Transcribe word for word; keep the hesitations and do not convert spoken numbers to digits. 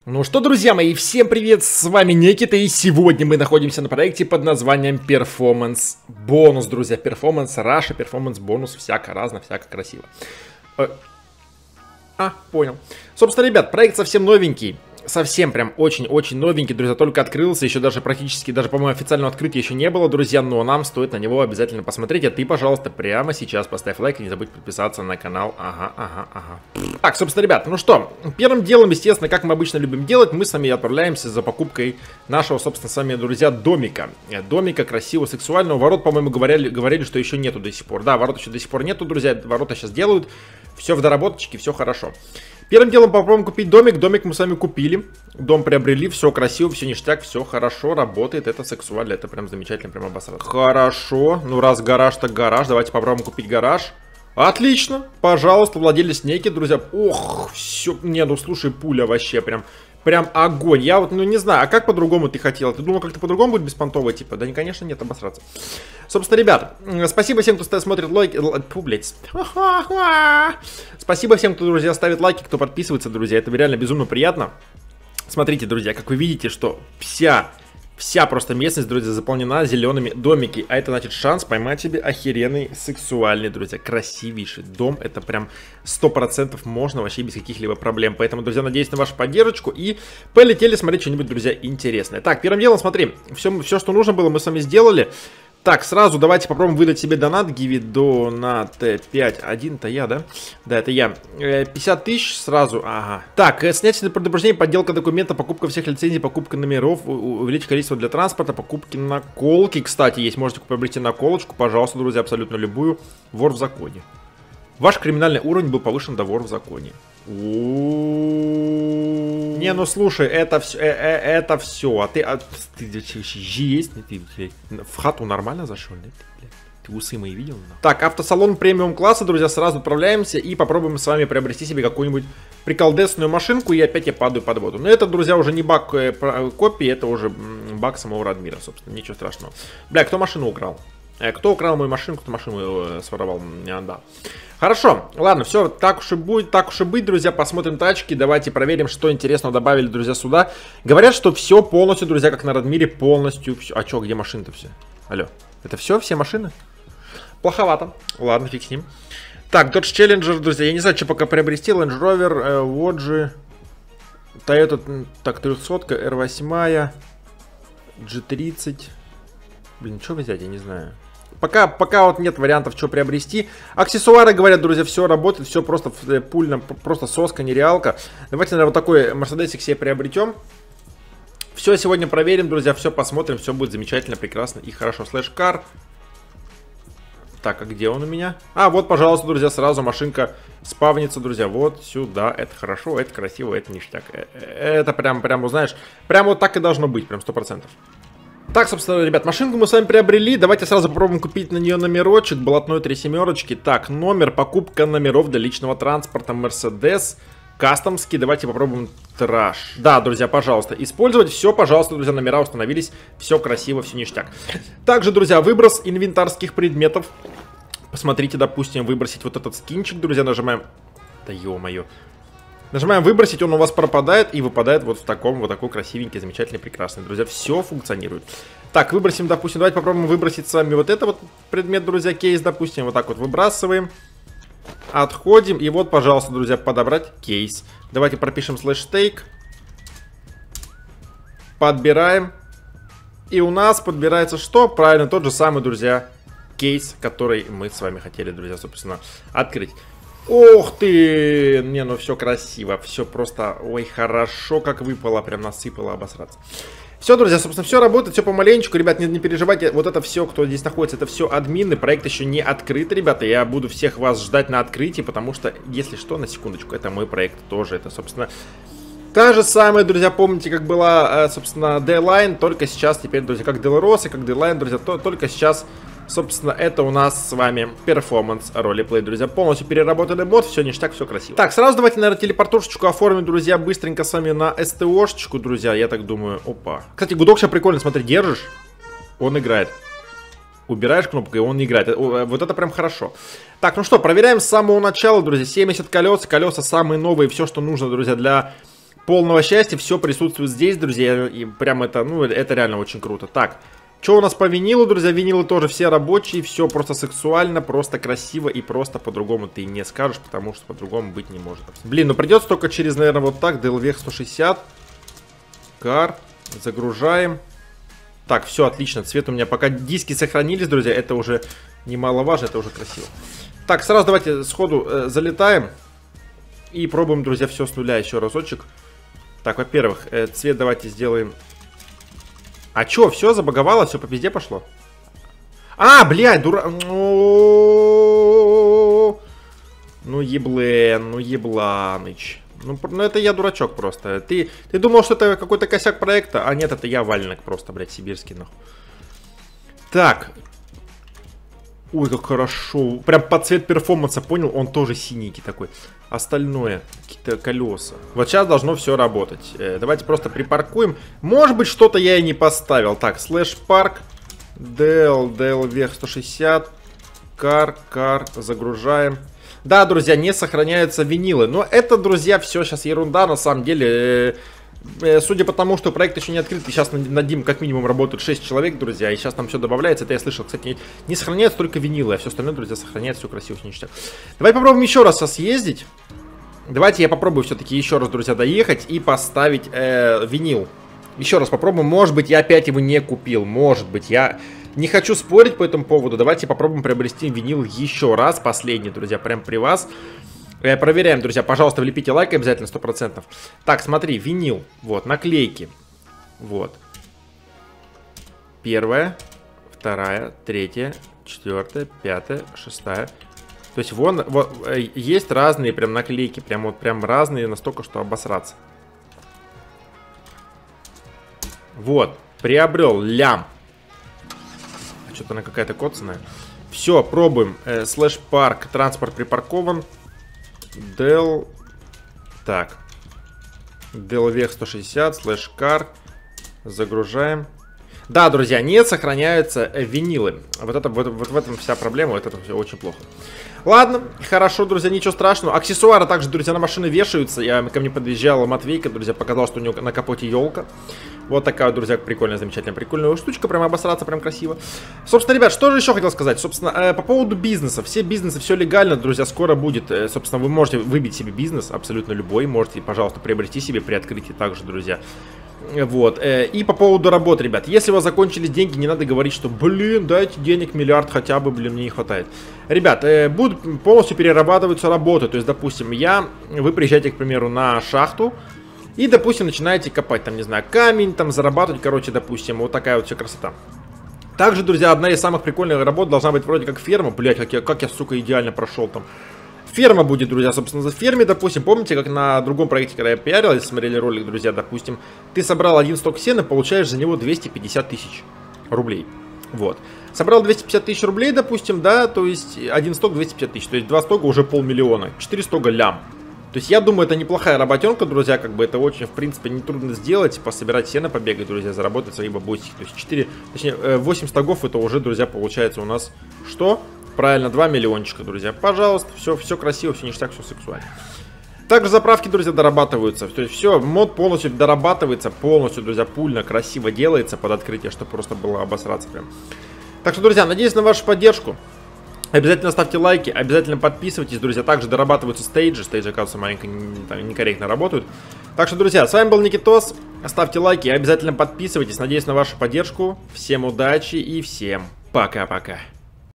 Ну что, друзья мои, всем привет, с вами Никита, и сегодня мы находимся на проекте под названием Performance Bonus, друзья. Performance Russia, Performance Bonus, всяко разно, всяко красиво. А, понял. Собственно, ребят, проект совсем новенький. Совсем прям очень-очень новенький, друзья, только открылся, еще даже практически, даже, по-моему, официального открытия еще не было, друзья, но нам стоит на него обязательно посмотреть, а ты, пожалуйста, прямо сейчас поставь лайк и не забудь подписаться на канал, ага, ага, ага. Так, собственно, ребят, ну что, первым делом, естественно, как мы обычно любим делать, мы с вами отправляемся за покупкой нашего, собственно, с вами, друзья, домика. Домика красивого, сексуального, ворот, по-моему, говорили, говорили, что еще нету до сих пор, да, ворот еще до сих пор нету, друзья, ворота сейчас делают, все в доработочке, все хорошо. Первым делом попробуем купить домик. Домик мы с вами купили. Дом приобрели. Все красиво, все ништяк, все хорошо, работает. Это сексуально, это прям замечательно, прям обосраться. Хорошо. Ну раз гараж, так гараж. Давайте попробуем купить гараж. Отлично. Пожалуйста, владелец некий, друзья. Ох, все. Не, ну слушай, пуля вообще прям... Прям огонь. Я вот, ну не знаю, а как по-другому ты хотел? Ты думал, как-то по-другому будет беспонтово, типа? Да, конечно, нет, обосраться. Собственно, ребят, спасибо всем, кто смотрит лайки. Фу, блядь. Спасибо всем, кто, друзья, ставит лайки, кто подписывается, друзья. Это реально безумно приятно. Смотрите, друзья, как вы видите, что вся... Вся просто местность, друзья, заполнена зелеными домики. А это значит шанс поймать себе охеренный, сексуальный, друзья, красивейший дом. Это прям сто процентов можно вообще без каких-либо проблем. Поэтому, друзья, надеюсь на вашу поддержку. И полетели смотреть что-нибудь, друзья, интересное. Так, первым делом, смотри, все, все, что нужно было, мы с вами сделали. Так, сразу давайте попробуем выдать себе донат. Give it donat пять. Один-то я, да? Да, это я. пятьдесят тысяч сразу. Ага. Так, снятие предупреждения, подделка документа, покупка всех лицензий, покупка номеров, увеличить количество для транспорта, покупки наколки. Кстати, есть, можете приобрести наколочку, пожалуйста, друзья, абсолютно любую. Вор в законе. Ваш криминальный уровень был повышен до вор в законе. Не, ну слушай, это все, э, э, это все. А ты, а, ты, ты есть? Ты, ты в хату нормально зашел? Нет? Ты усы мои видел? Так, автосалон премиум класса, друзья, сразу отправляемся и попробуем с вами приобрести себе какую-нибудь приколдесную машинку, и опять я падаю под воду. Но это, друзья, уже не баг э, копии, это уже баг самого Радмира, собственно, ничего страшного. Бля, кто машину украл? Э, кто украл мою машинку, кто машину э, своровал? А, да. Хорошо, ладно, все, так уж и будет, так уж и быть, друзья, посмотрим тачки, давайте проверим, что интересного добавили, друзья, сюда. Говорят, что все полностью, друзья, как на Радмире, полностью все. А что, где машины-то все? Алло, это все, все машины? Плоховато, ладно, фиг с ним. Так, Dodge Challenger, друзья, я не знаю, что пока приобрести, Range Rover, э, Воджи, Toyota, так, трехсотка, эр восемь, джи тридцать, блин, что взять, я не знаю. Пока, пока вот нет вариантов, что приобрести. Аксессуары, говорят, друзья, все работает, все просто пульно, просто соска, нереалка. Давайте, наверное, вот такой Мерседесик себе приобретем. Все сегодня проверим, друзья, все посмотрим, все будет замечательно, прекрасно и хорошо. Слэш-кар. Так, а где он у меня? А, вот, пожалуйста, друзья, сразу машинка спавнится, друзья, вот сюда. Это хорошо, это красиво, это ништяк. Это прям, прям, знаешь, прям вот так и должно быть, прям сто процентов. Так, собственно, ребят, машинку мы с вами приобрели. Давайте сразу попробуем купить на нее номерочек. Блатной три семерочки. Так, номер, покупка номеров для личного транспорта. Мерседес. Кастомский. Давайте попробуем траш. Да, друзья, пожалуйста, использовать. Все, пожалуйста, друзья, номера установились. Все красиво, все ништяк. Также, друзья, выброс инвентарских предметов. Посмотрите, допустим, выбросить вот этот скинчик, друзья, нажимаем. Да ё-моё. Нажимаем выбросить, он у вас пропадает и выпадает вот в таком, вот такой красивенький, замечательный, прекрасный. Друзья, все функционирует. Так, выбросим, допустим, давайте попробуем выбросить с вами вот это вот предмет, друзья, кейс, допустим, вот так вот выбрасываем. Отходим, и вот, пожалуйста, друзья, подобрать кейс. Давайте пропишем слэш take. Подбираем. И у нас подбирается что? Правильно, тот же самый, друзья, кейс, который мы с вами хотели, друзья, собственно, открыть. Ох ты! Не, ну все красиво, все просто, ой, хорошо, как выпало, прям насыпало, обосраться. Все, друзья, собственно, все работает, все помаленечку, ребят, не, не переживайте, вот это все, кто здесь находится, это все админы, проект еще не открыт, ребята, я буду всех вас ждать на открытии, потому что, если что, на секундочку, это мой проект тоже, это, собственно, та же самая, друзья, помните, как была, собственно, Dayline, только сейчас, теперь, друзья, как Делрос и как Dayline, друзья, то, только сейчас... Собственно, это у нас с вами перформанс ролеплей, друзья. Полностью переработанный мод, все ништяк, все красиво. Так, сразу давайте, наверное, телепортушечку оформим, друзья, быстренько с вами на СТОшечку, друзья. Я так думаю, опа. Кстати, гудок сейчас прикольно, смотри, держишь, он играет. Убираешь кнопку, и он не играет. Вот это прям хорошо. Так, ну что, проверяем с самого начала, друзья. семьдесят колес, колеса самые новые, все, что нужно, друзья, для полного счастья, все присутствует здесь, друзья, и прям это, ну, это реально очень круто. Так, что у нас по винилу, друзья? Винилы тоже все рабочие, все просто сексуально, просто красиво и просто по-другому ты не скажешь, потому что по-другому быть не может. Блин, ну придется только через, наверное, вот так, ди эл ви сто шестьдесят. Кар, загружаем. Так, все, отлично, цвет у меня, пока диски сохранились, друзья, это уже немаловажно, это уже красиво. Так, сразу давайте сходу э, залетаем и пробуем, друзья, все с нуля еще разочек. Так, во-первых, э, цвет давайте сделаем. А чё, все забаговало, все по пизде пошло? А, блядь, дура... Ну, еблен, ну ебланыч. Ну, ну, это я дурачок просто. Ты, ты думал, что это какой-то косяк проекта? А нет, это я валенок просто, блядь, сибирский, нахуй. Так. Ой, как хорошо. Прям под цвет перформанса, понял? Он тоже синенький такой. Остальное, какие-то колеса. Вот сейчас должно все работать. Э, давайте просто припаркуем. Может быть, что-то я и не поставил. Так, слэш парк. ди эл, ди эл ви сто шестьдесят. Кар, кар, загружаем. Да, друзья, не сохраняются винилы. Но это, друзья, все сейчас ерунда, на самом деле. Судя по тому, что проект еще не открыт, и сейчас над ним как минимум работают шесть человек, друзья, и сейчас там все добавляется. Это я слышал, кстати, не сохраняются только винилы, а все остальное, друзья, сохраняется, все красиво, все ништяк. Давай попробуем еще раз съездить. Давайте я попробую все-таки еще раз, друзья, доехать и поставить э, винил. Еще раз попробуем. Может быть, я опять его не купил. Может быть, я... Не хочу спорить по этому поводу. Давайте попробуем приобрести винил еще раз. Последний, друзья, прям при вас. Проверяем, друзья. Пожалуйста, влепите лайк обязательно, сто процентов. Так, смотри, винил. Вот, наклейки. Вот. Первая, вторая, третья, четвертая, пятая, шестая. То есть, вон, вот, есть разные прям наклейки. Прям вот, прям разные настолько, что обосраться. Вот, приобрел лям. Что-то она какая-то коцаная. Все, пробуем. Э, слэш парк. Транспорт припаркован. ди эл. Так. ди эл ви сто шестьдесят. Слэш кар. Загружаем. Да, друзья, не сохраняются винилы. Вот, это, вот, вот в этом вся проблема. Это все очень плохо. Ладно, хорошо, друзья, ничего страшного. Аксессуары также, друзья, на машины вешаются. Я, ко мне подъезжала Матвейка, друзья, показал, что у него на капоте елка. Вот такая, друзья, прикольная, замечательная, прикольная штучка. Прям обосраться, прям красиво. Собственно, ребят, что же еще хотел сказать? Собственно, э, по поводу бизнеса. Все бизнесы, все легально, друзья, скоро будет. Э, собственно, вы можете выбить себе бизнес, абсолютно любой. Можете, пожалуйста, приобрести себе при открытии также, друзья. Вот. Э, и по поводу работы, ребят. Если у вас закончились деньги, не надо говорить, что, блин, дайте денег миллиард хотя бы, блин, мне не хватает. Ребят, э, будут полностью перерабатываться работы. То есть, допустим, я, вы приезжаете, к примеру, на шахту. И, допустим, начинаете копать, там, не знаю, камень, там, зарабатывать, короче, допустим, вот такая вот вся красота. Также, друзья, одна из самых прикольных работ должна быть вроде как ферма. Блять, как я, как я, сука, идеально прошел там. Ферма будет, друзья, собственно, за ферме, допустим, помните, как на другом проекте, когда я пиарил, если смотрели ролик, друзья, допустим, ты собрал один сток сена, получаешь за него двести пятьдесят тысяч рублей. Вот. Собрал двести пятьдесят тысяч рублей, допустим, да, то есть один сток двести пятьдесят тысяч, то есть два стока уже полмиллиона, четыре стока лям. То есть я думаю, это неплохая работенка, друзья, как бы это очень, в принципе, нетрудно сделать, пособирать сено, побегать, друзья, заработать свои бабосики. То есть четыре, точнее, восемь стогов, это уже, друзья, получается у нас что? Правильно, два миллиончика, друзья. Пожалуйста, все, все красиво, все ништяк, все сексуально. Также заправки, друзья, дорабатываются. То есть все, мод полностью дорабатывается, полностью, друзья, пульно, красиво делается под открытие, чтобы просто было обосраться прям. Так что, друзья, надеюсь на вашу поддержку. Обязательно ставьте лайки, обязательно подписывайтесь, друзья. Также дорабатываются стейджи. Стейджи, оказывается, маленько некорректно работают. Так что, друзья, с вами был Никитос. Ставьте лайки, обязательно подписывайтесь. Надеюсь на вашу поддержку. Всем удачи и всем пока-пока.